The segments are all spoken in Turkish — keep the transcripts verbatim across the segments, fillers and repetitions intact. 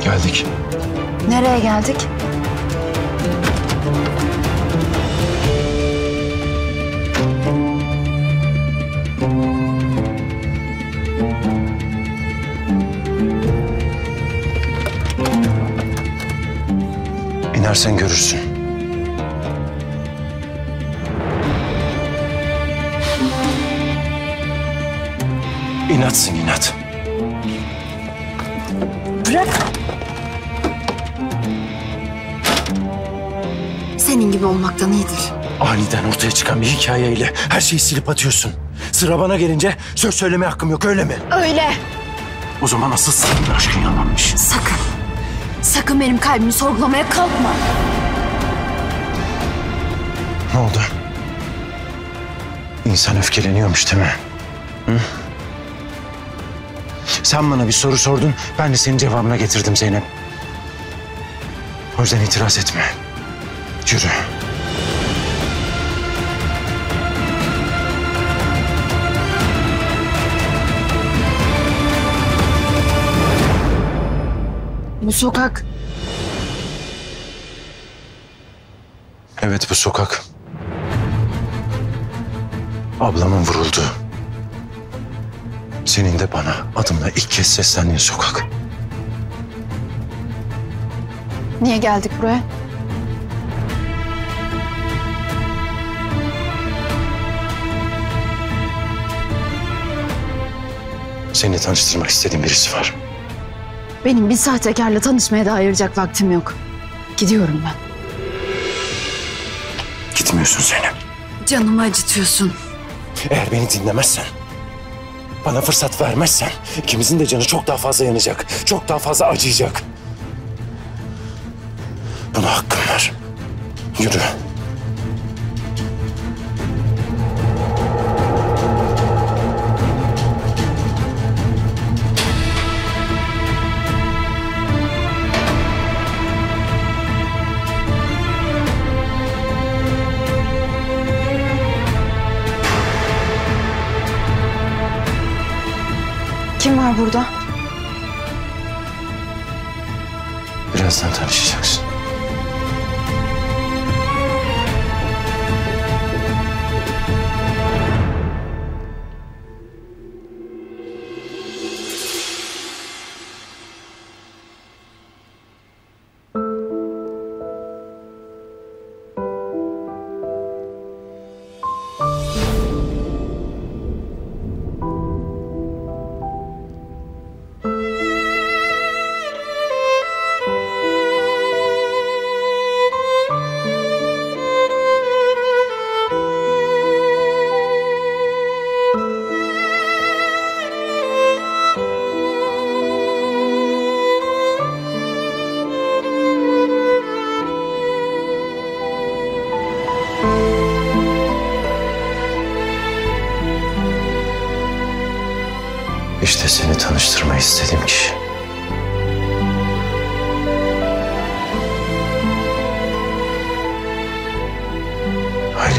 Geldik. Nereye geldik? İnersen görürsün. İnatsın inat. Bırak. Senin gibi olmaktan iyidir. Aniden ortaya çıkan bir hikayeyle her şeyi silip atıyorsun. Sıra bana gelince söz söyleme hakkım yok, öyle mi? Öyle. O zaman asıl senin aşkın yalanmış. Sakın. Sakın benim kalbimi sorgulamaya kalkma. Ne oldu? İnsan öfkeleniyormuş değil mi? Hı? Sen bana bir soru sordun, ben de senin cevabına getirdim Zeynep. O yüzden itiraz etme. Yürü. Bu sokak. Evet, bu sokak. Ablamın vurulduğu. Senin de bana adımla ilk kez seslendiğin sokak. Niye geldik buraya? Seninle tanıştırmak istediğim birisi var. Benim bir sahtekarla tanışmaya da ayıracak vaktim yok. Gidiyorum ben. Gitmiyorsun Zeynep. Canımı acıtıyorsun. Eğer beni dinlemezsen, bana fırsat vermezsen ikimizin de canı çok daha fazla yanacak. Çok daha fazla acıyacak. Buna hakkım var. Yürü. Kim var burada? Birazdan tanışacaksın. İşte seni tanıştırmayı istediğim kişi. Ali.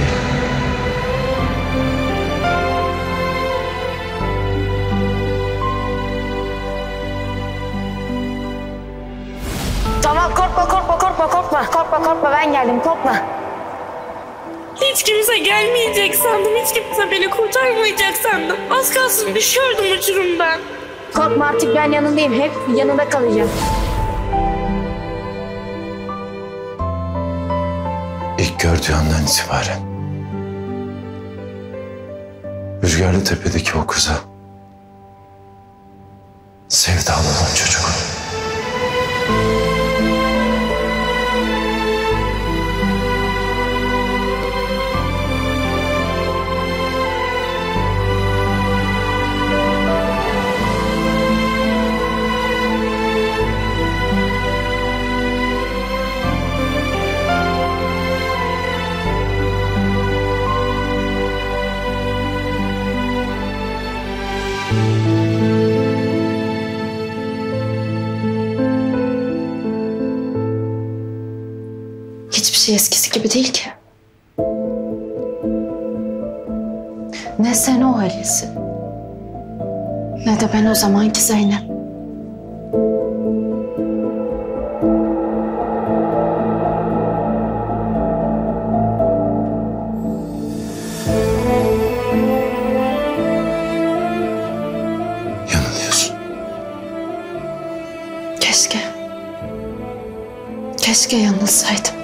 Tamam, korkma korkma korkma korkma. Korkma korkma, ben geldim, korkma. Hiç kimse gelmeyecek sandım. Hiç kimse beni kurtarmayacak sandım. Az kalsın düşüyordum uçurumdan. Korkma, artık ben yanındayım. Hep yanında kalacağım. İlk gördüğü andan itibaren Rüzgarlı Tepe'deki o kıza sevdalı olan çocuk. Hiçbir şey eskisi gibi değil ki. Ne sen o Halil'sin, ne de ben o zamanki Zeynep. Keşke. Keşke yanılsaydım.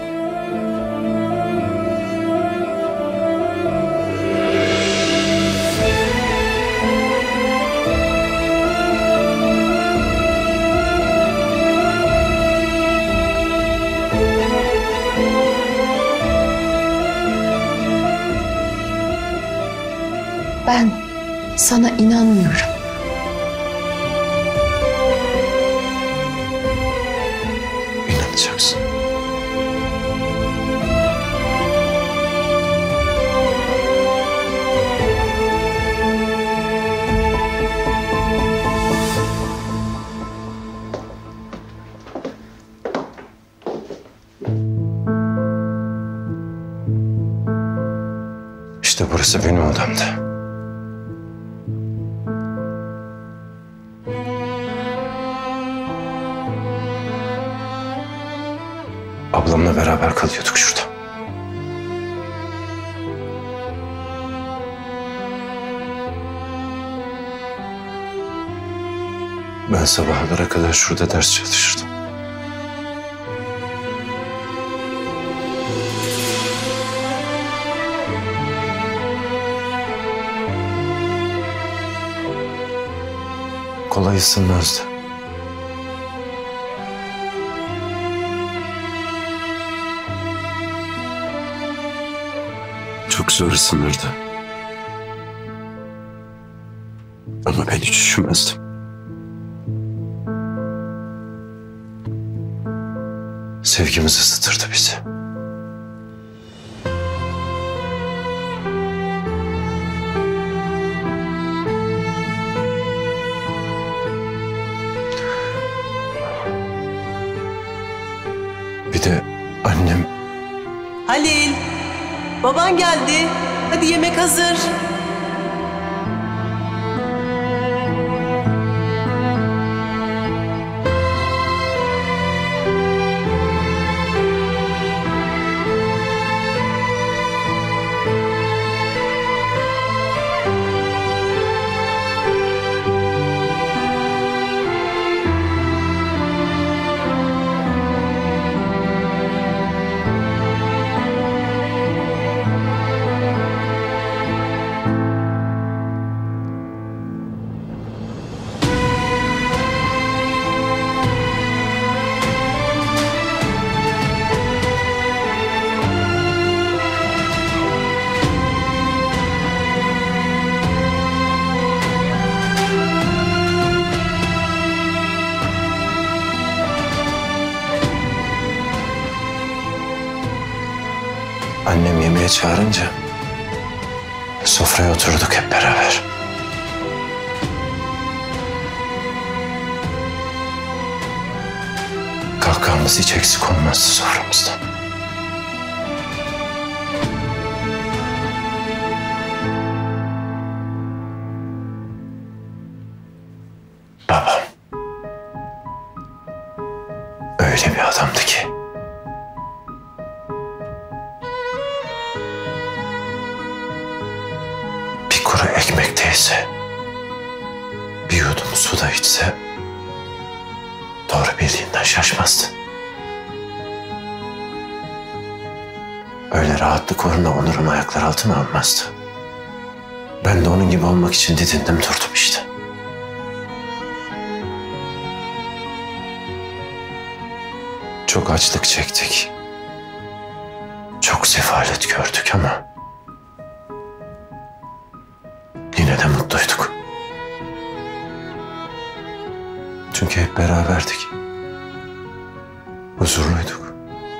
Ben sana inanmıyorum. İnanacaksın. İşte burası benim odamda. Ablamla beraber kalıyorduk şurada. Ben sabahlara kadar şurada ders çalışırdım. Kolay ısınmazdı. Çok zor ısınırdı. Ama ben hiç üşümezdim. Sevgimiz ısıtırdı bizi. Bir de annem... Halil, baban geldi. Hadi yemek hazır. Annem yemeğe çağırınca sofraya oturduk hep beraber. Kahkahamız hiç eksik olmazdı soframızdan. Babam öyle bir adamdı ki bir kuru ekmek de yese, bir yudum su da içse doğru bildiğinden şaşmazdı. Öyle rahatlık uğruna onurumu ayaklar altına almazdı. Ben de onun gibi olmak için didindim durdum işte. Çok açlık çektik. Çok sefalet gördük ama yine de mutluyduk. Çünkü hep beraberdik. Huzurluyduk.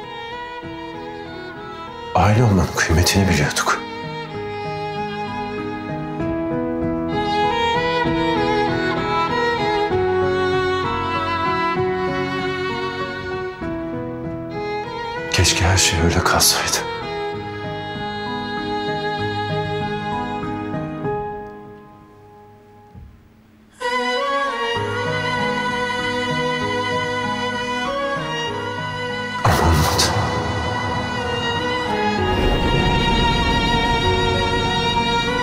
Aile olmanın kıymetini biliyorduk. Keşke her şey öyle kalsaydı. Ama olmadı.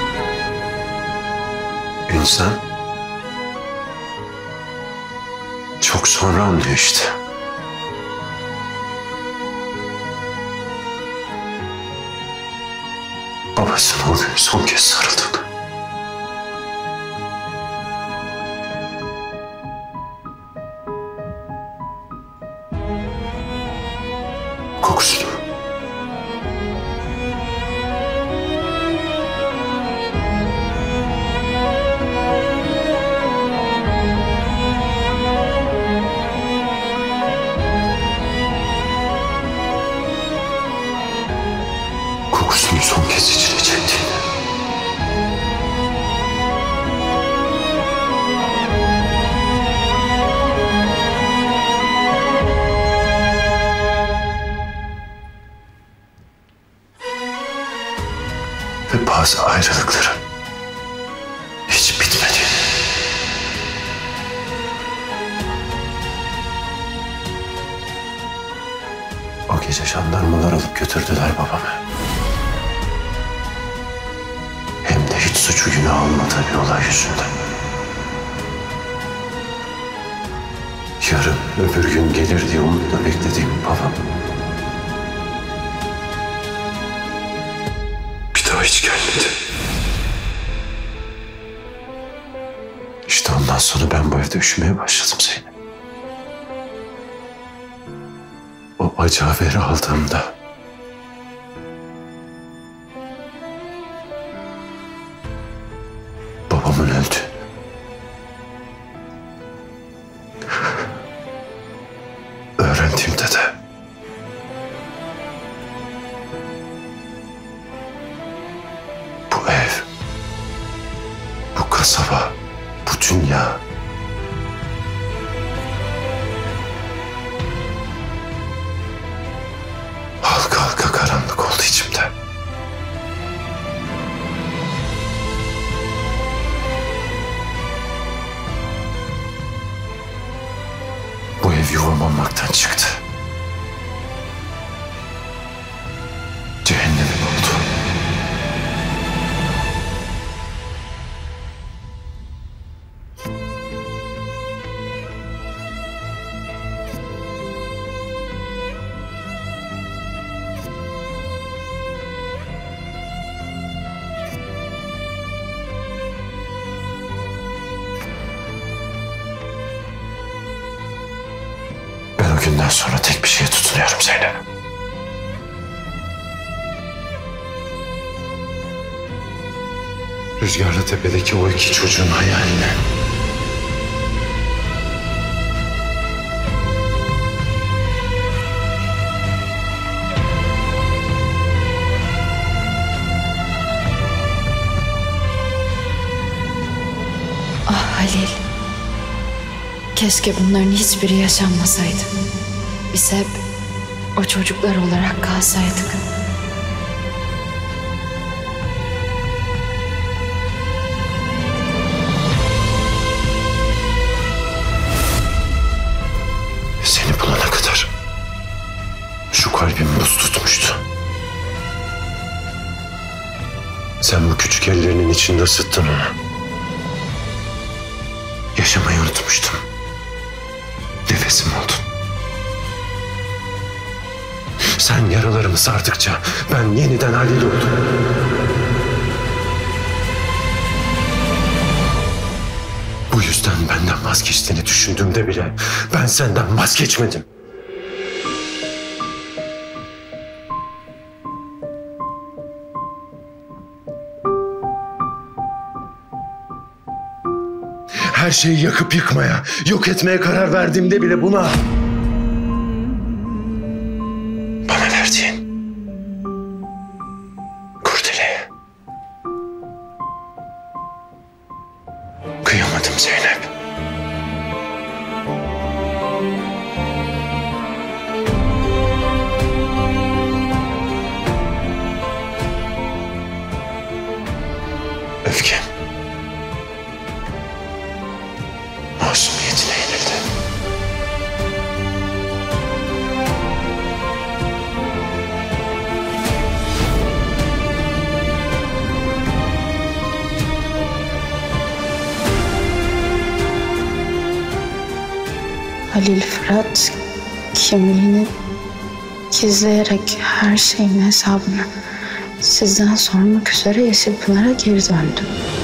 İnsan Çok sonra anlıyor işte. Babasına o gün son kez sarıldığını. Kokusunu. Kokusunu son kez içine çektiğini. Ve bazı ayrılıkların hiç bitmediğini. O gece jandarmalar alıp götürdüler babamı. Hem de hiç suçu günah olmadığı bir olay yüzünden. Yarın öbür gün gelir diye umutla beklediğim babam bir daha hiç gelmedi. İşte ondan sonra ben bu evde üşümeye başladım Zeynep. O acı haberi aldığımda babamın öldüğünü, öğrendiğimde de bu ev, bu kasaba, bu dünya halka halka karanlık oldu içimde. Bu ev yuvam olmaktan çıktı. Cehennemim oldu. Ben o günden sonra tek bir şeye tutunuyorum Zeynep. Rüzgarlı Tepe'deki o iki çocuğun hayaline. Ah Halil. Keşke bunların hiçbiri yaşanmasaydı. Biz hep o çocuklar olarak kalsaydık. Seni bulana kadar şu kalbim buz tutmuştu. Sen bu küçük ellerinin içinde ısıttın onu. Yaşamayı unutmuştum. Nefesim oldun. Sen yaralarımı sardıkça ben yeniden Halil oldum. Bu yüzden benden vazgeçtiğini düşündüğümde bile ben senden vazgeçmedim. Her şeyi yakıp yıkmaya, yok etmeye karar verdiğimde bile buna... bana verdiğin kurdele. Kıyamadım Zeynep. Öfkem masumiyetine yenildi. Halil Fırat kimliğini gizleyerek her şeyin hesabını sizden sormak üzere Yeşilpınar'a geri döndü.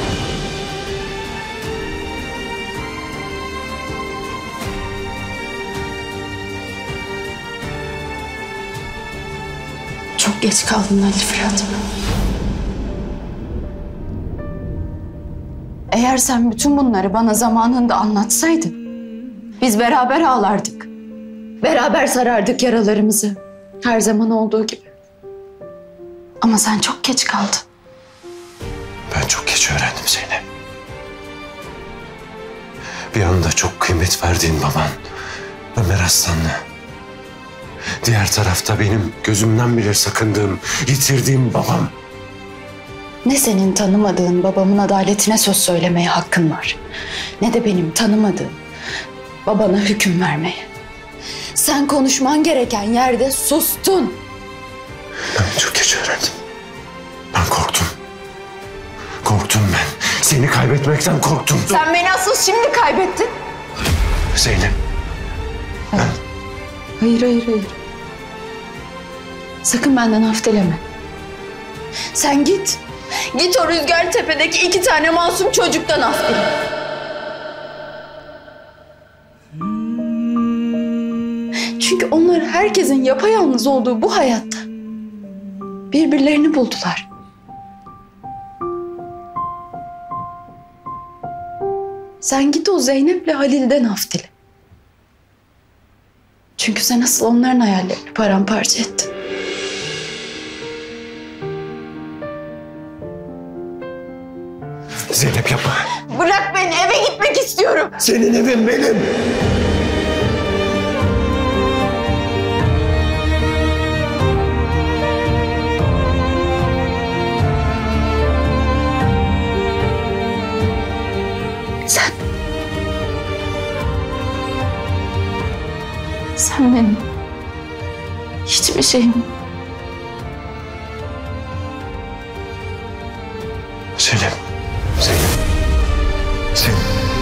Çok geç kaldın Halil Fırat. Eğer sen bütün bunları bana zamanında anlatsaydın, biz beraber ağlardık. Beraber sarardık yaralarımızı. Her zaman olduğu gibi. Ama sen çok geç kaldın. Ben çok geç öğrendim Zeynep. Bir anda çok kıymet verdiğin baban Ömer Aslanlı. Diğer tarafta benim gözümden bile sakındığım, yitirdiğim babam. Ne senin tanımadığın babamın adaletine söz söylemeye hakkın var, ne de benim tanımadığım babana hüküm vermeye. Sen konuşman gereken yerde sustun. Ben çok geç öğrendim. Ben korktum. Korktum ben. Seni kaybetmekten korktum. Sen beni asıl şimdi kaybettin. Zeynep. Ben... Hayır, hayır, hayır. Sakın benden af dileme. Sen git. Git o Rüzgar Tepe'deki iki tane masum çocuktan af dile. Çünkü onlar herkesin yapayalnız olduğu bu hayatta birbirlerini buldular. Sen git o Zeynep'le Halil'den af dile. Çünkü sen asıl onların hayallerini paramparça ettin. Zeynep yapma. Bırak beni, eve gitmek istiyorum. Senin evin benim. Sen... Sen benim hiçbir şeyim. Zeynep. Zeynep. Zeynep.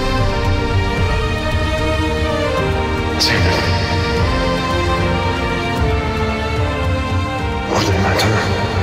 Zeynep. Buradayım ben, tamam.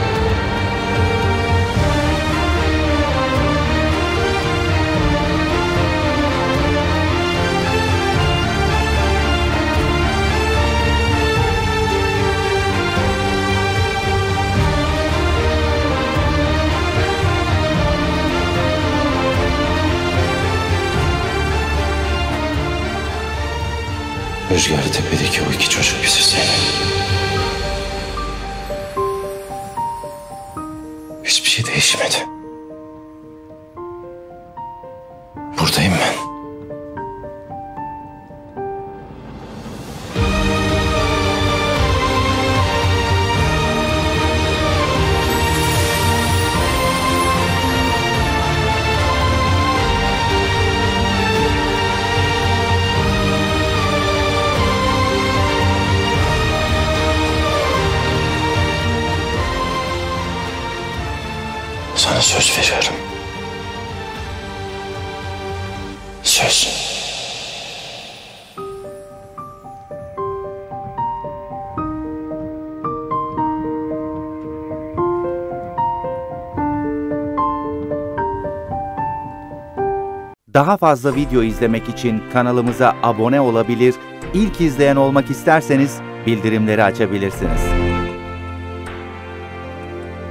Rüzgar Tepe'deki o iki çocuk biziz Zeynep. Hiçbir şey değişmedi. Buradayım ben. Sana söz veriyorum. Söz. Daha fazla video izlemek için kanalımıza abone olabilir, ilk izleyen olmak isterseniz bildirimleri açabilirsiniz.